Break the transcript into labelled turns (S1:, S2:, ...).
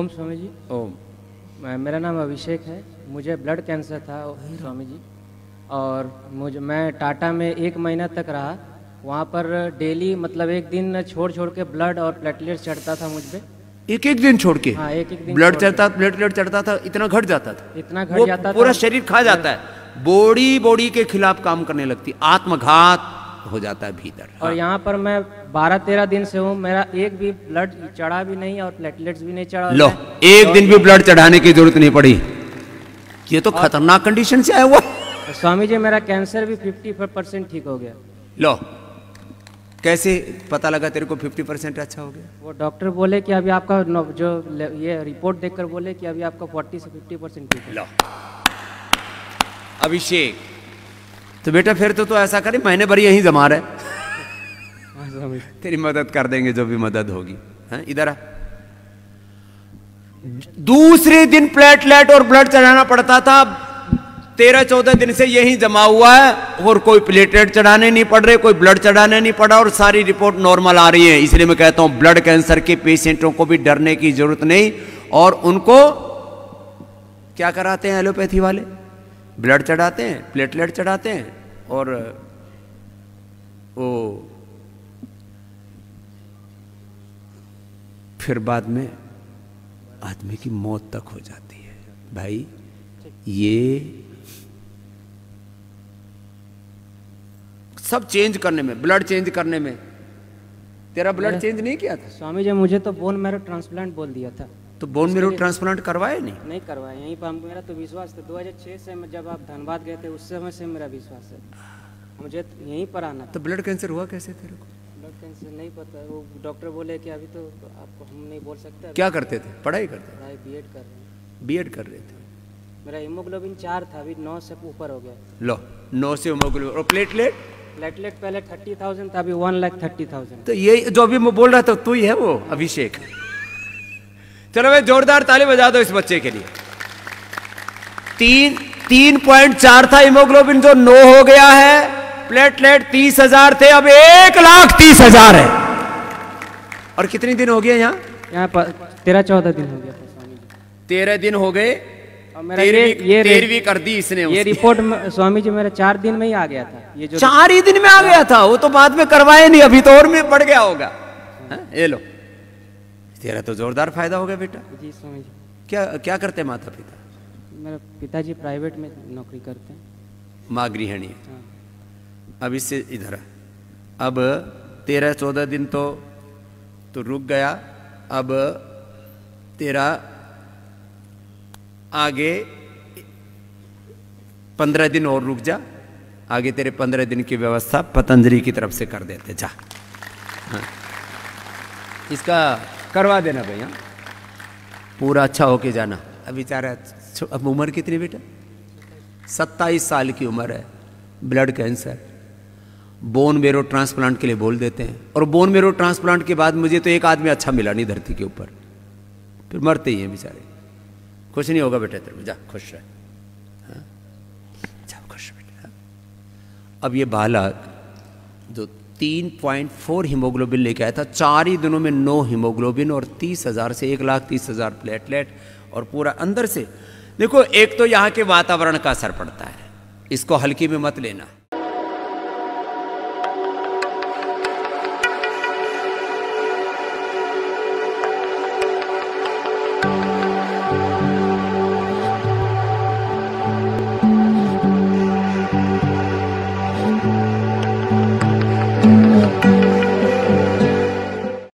S1: ओम स्वामी जी।
S2: ओम।
S1: मेरा नाम अभिषेक है। मुझे ब्लड कैंसर था स्वामी जी, और मैं टाटा में 1 महीना तक रहा। वहाँ पर डेली मतलब एक दिन छोड़ छोड़ के ब्लड और प्लेटलेट्स चढ़ता था मुझ पे।
S2: एक एक दिन छोड़ के?
S1: हाँ, एक एक दिन
S2: ब्लड चढ़ता, प्लेटलेट चढ़ता था, इतना घट जाता था?
S1: इतना घट जाता था,
S2: पूरा शरीर खा जाता है, बॉडी के खिलाफ काम करने लगती, आत्मघात हो जाता है भीतर।
S1: और
S2: हाँ।
S1: यहाँ पर मैं 12-13 दिन से हूँ, मेरा एक भी ब्लड चढ़ा भी नहीं और प्लेटलेट्स भी नहीं चढ़ा।
S2: लो, एक दिन भी ब्लड चढ़ाने की जरूरत नहीं पड़ी। ये तो खतरनाक कंडीशन से आया हुआ।
S1: स्वामी जी, मेरा कैंसर भी 50% ठीक हो गया।
S2: लो, कैसे पता लगा तेरे को 50% अच्छा हो गया?
S1: वो डॉक्टर बोले कि अभी आपका जो ये रिपोर्ट देखकर बोले कि अभी आपका 40 से 50% ठीक है।
S2: लो अभिषेक, तो बेटा फिर तो ऐसा करे, महीने भर यहीं जमा रहे। तेरी मदद कर देंगे जो भी मदद होगी। हैं, इधर आ। दूसरे दिन प्लेटलेट और ब्लड चढ़ाना पड़ता था। 13-14 दिन से यही जमा हुआ है और कोई प्लेटलेट चढ़ाने नहीं पड़ रहे, कोई ब्लड चढ़ाने नहीं पड़ा और सारी रिपोर्ट नॉर्मल आ रही है। इसलिए मैं कहता हूं ब्लड कैंसर के पेशेंटों को भी डरने की जरूरत नहीं। और उनको क्या कराते हैं एलोपैथी वाले? ब्लड चढ़ाते हैं, प्लेटलेट चढ़ाते हैं और वो फिर बाद में आदमी की मौत तक हो जाती है। भाई ये सब चेंज करने में, ब्लड चेंज करने में, तेरा ब्लड चेंज नहीं किया था?
S1: स्वामी जी, मुझे तो बोन मैरो ट्रांसप्लांट बोल दिया था।
S2: तो बोन मैरो ट्रांसप्लांट करवाए नहीं
S1: करवाए। यहीं पर मेरा तो विश्वास था। 2006 से जब आप धनबाद गए थे उस समय से मेरा विश्वास है, मुझे तो यहीं पर आना।
S2: तो ब्लड कैंसर हुआ कैसे तेरे को?
S1: ब्लड कैंसर नहीं पता, वो डॉक्टर बोले कि अभी तो आपको हम नहीं बोल सकते।
S2: क्या करते थे? पढ़ाई करते?
S1: पढ़ाई बीएड कर रहे हैं।
S2: बीएड कर रहे थे।
S1: मेरा हीमोग्लोबिन 4 था, अभी 9 से ऊपर हो गया।
S2: लो, 9 से हीमोग्लोबिन। और प्लेटलेट?
S1: प्लेटलेट पहले 30,000 था, अभी 1,30,000।
S2: तो ये जो अभी मैं बोल रहा था तू ही है वो अभिषेक। चलो भाई, जोरदार ताली बजा दो इस बच्चे के लिए। 3.4 था हीमोग्लोबिन, जो 9 हो गया है। प्लेटलेट 30,000 थे, अब 1,30,000 है। और कितने दिन हो गए यहाँ
S1: पर? 13-14 दिन हो गया था स्वामी जी।
S2: 13 दिन हो गए। 13वीं कर दी इसने।
S1: ये रिपोर्ट स्वामी जी मेरा 4 दिन में ही आ गया था। ये जो
S2: 4 ही दिन में आ गया था, वो तो बाद में करवाए नहीं, अभी तो और में बढ़ गया होगा। ये लो, तेरा तो जोरदार फायदा हो गया बेटा।
S1: जी स्वामी जी।
S2: क्या करते माता पिता?
S1: मेरे पिताजी प्राइवेट में नौकरी करते हैं।
S2: माँ गृहिणी।
S1: हाँ।
S2: अब इससे इधर अब 13-14 दिन तो रुक गया। अब तेरा आगे 15 दिन और रुक जा। आगे तेरे 15 दिन की व्यवस्था पतंजलि की तरफ से कर देते जा। हाँ। इसका करवा देना भैया, पूरा अच्छा होके जाना। अब बेचारा, अब उम्र कितनी बेटा? 27 साल की उम्र है। Blood cancer, bone marrow transplant के लिए बोल देते हैं। और बोन मैरो ट्रांसप्लांट के बाद मुझे तो एक आदमी अच्छा मिला नहीं धरती के ऊपर, फिर मरते ही हैं बेचारे। कुछ नहीं होगा बेटा तेरे, जा खुश रह। हाँ? जा खुश बेटा। अब ये बालक जो 3.4 हीमोग्लोबिन लेके आया था, 4 ही दिनों में 9 हीमोग्लोबिन और 30,000 से 1,30,000 प्लेटलेट। और पूरा अंदर से देखो, एक तो यहाँ के वातावरण का असर पड़ता है, इसको हल्की में मत लेना।
S3: Thank you.